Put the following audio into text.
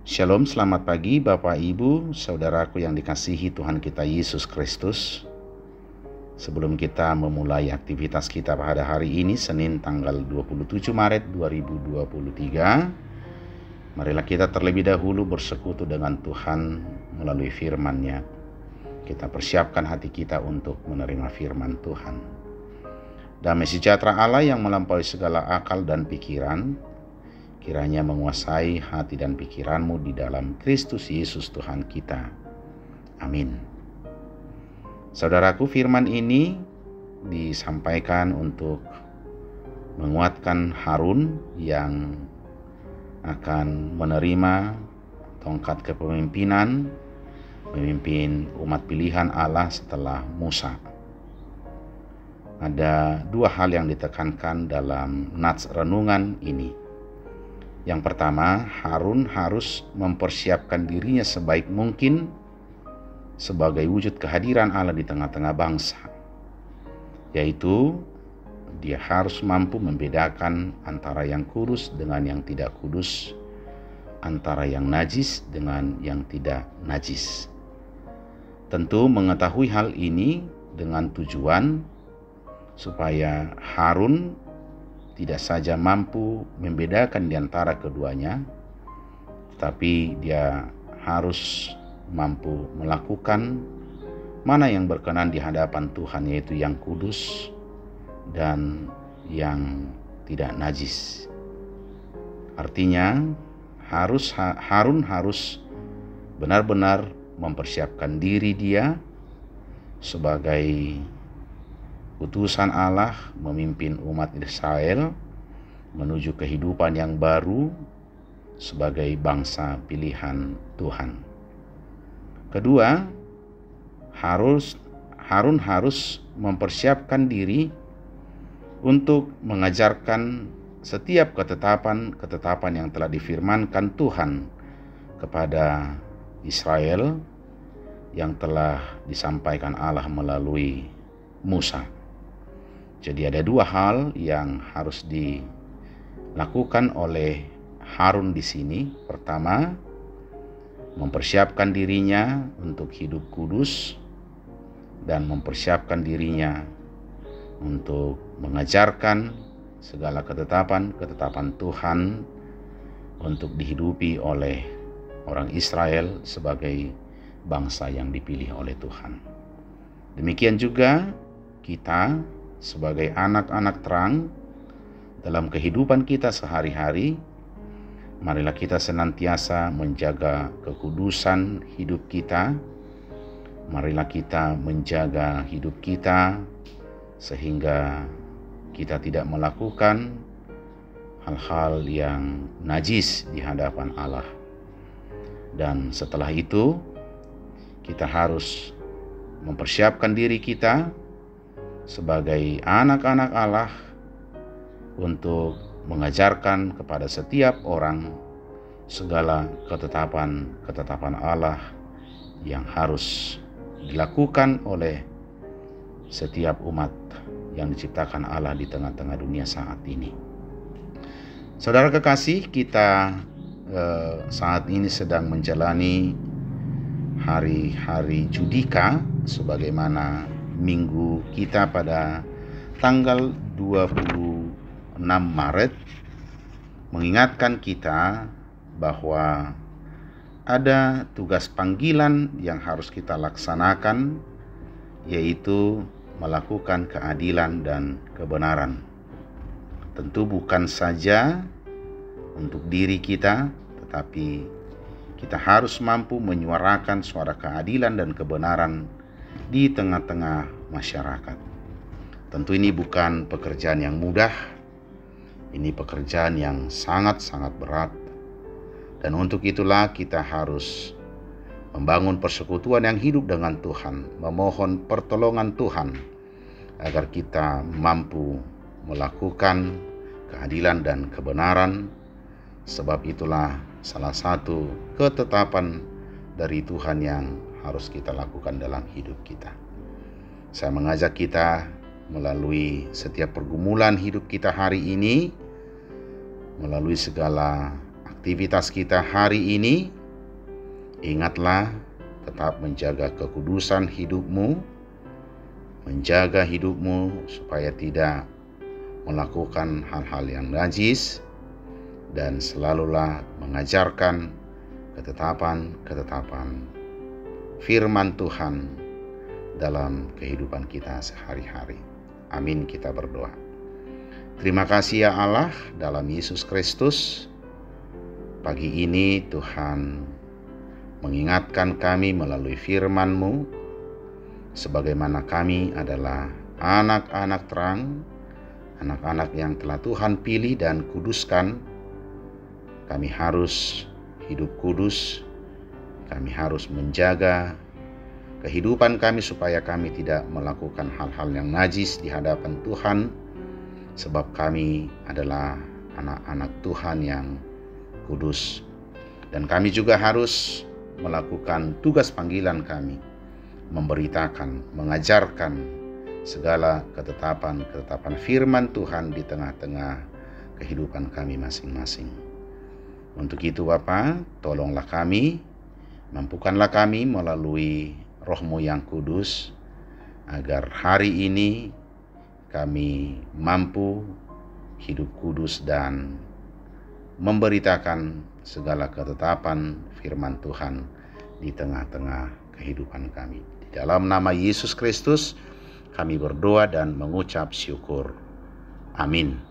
Shalom, selamat pagi Bapak Ibu, saudaraku yang dikasihi Tuhan kita Yesus Kristus. Sebelum kita memulai aktivitas kita pada hari ini, Senin tanggal 27 Maret 2023, marilah kita terlebih dahulu bersekutu dengan Tuhan melalui firman-Nya. Kita persiapkan hati kita untuk menerima firman Tuhan. Damai sejahtera Allah yang melampaui segala akal dan pikiran, kiranya menguasai hati dan pikiranmu di dalam Kristus Yesus Tuhan kita. Amin. Saudaraku, firman ini disampaikan untuk menguatkan Harun yang akan menerima tongkat kepemimpinan, memimpin umat pilihan Allah setelah Musa. Ada dua hal yang ditekankan dalam nats renungan ini. Yang pertama, Harun harus mempersiapkan dirinya sebaik mungkin sebagai wujud kehadiran Allah di tengah-tengah bangsa, yaitu dia harus mampu membedakan antara yang kudus dengan yang tidak kudus, antara yang najis dengan yang tidak najis. Tentu mengetahui hal ini dengan tujuan supaya Harun tidak saja mampu membedakan di antara keduanya, tetapi dia harus mampu melakukan mana yang berkenan di hadapan Tuhan, yaitu yang kudus dan yang tidak najis. Artinya Harun harus benar-benar mempersiapkan diri dia sebagai utusan Allah memimpin umat Israel menuju kehidupan yang baru sebagai bangsa pilihan Tuhan. Kedua, Harun harus mempersiapkan diri untuk mengajarkan setiap ketetapan yang telah difirmankan Tuhan kepada Israel yang telah disampaikan Allah melalui Musa. Jadi ada dua hal yang harus dilakukan oleh Harun di sini. Pertama, mempersiapkan dirinya untuk hidup kudus dan mempersiapkan dirinya untuk mengajarkan segala ketetapan Tuhan untuk dihidupi oleh orang Israel sebagai bangsa yang dipilih oleh Tuhan. Demikian juga kita sebagai anak-anak terang dalam kehidupan kita sehari-hari, marilah kita senantiasa menjaga kekudusan hidup kita. Marilah kita menjaga hidup kita sehingga kita tidak melakukan hal-hal yang najis di hadapan Allah. Dan setelah itu kita harus mempersiapkan diri kita sebagai anak-anak Allah untuk mengajarkan kepada setiap orang segala ketetapan Allah yang harus dilakukan oleh setiap umat yang diciptakan Allah di tengah-tengah dunia saat ini. Saudara kekasih, kita saat ini sedang menjalani hari-hari Judika, sebagaimana minggu kita pada tanggal 26 Maret mengingatkan kita bahwa ada tugas panggilan yang harus kita laksanakan, yaitu melakukan keadilan dan kebenaran. Tentu bukan saja untuk diri kita, tetapi kita harus mampu menyuarakan suara keadilan dan kebenaran di tengah-tengah masyarakat. Tentu ini bukan pekerjaan yang mudah, ini pekerjaan yang sangat-sangat berat. Dan untuk itulah kita harus membangun persekutuan yang hidup dengan Tuhan, memohon pertolongan Tuhan agar kita mampu melakukan keadilan dan kebenaran. Sebab itulah salah satu ketetapan dari Tuhan yang harus kita lakukan dalam hidup kita. Saya mengajak kita melalui setiap pergumulan hidup kita hari ini, melalui segala aktivitas kita hari ini, Ingatlah, tetap menjaga kekudusan hidupmu, menjaga hidupmu supaya tidak melakukan hal-hal yang najis, dan selalulah mengajarkan ketetapan-ketetapan firman Tuhan dalam kehidupan kita sehari-hari. Amin, kita berdoa. Terima kasih ya Allah, dalam Yesus Kristus. Pagi ini Tuhan mengingatkan kami melalui firman-Mu, sebagaimana kami adalah anak-anak terang, anak-anak yang telah Tuhan pilih dan kuduskan. Kami harus hidup kudus, kami harus menjaga kehidupan kami supaya kami tidak melakukan hal-hal yang najis di hadapan Tuhan, sebab kami adalah anak-anak Tuhan yang kudus. Dan kami juga harus melakukan tugas panggilan kami, memberitakan, mengajarkan segala ketetapan-ketetapan firman Tuhan di tengah-tengah kehidupan kami masing-masing. Untuk itu Bapa, tolonglah kami, mampukanlah kami melalui Roh-Mu yang kudus, agar hari ini kami mampu hidup kudus dan memberitakan segala ketetapan firman Tuhan di tengah-tengah kehidupan kami. Di dalam nama Yesus Kristus kami berdoa dan mengucap syukur. Amin.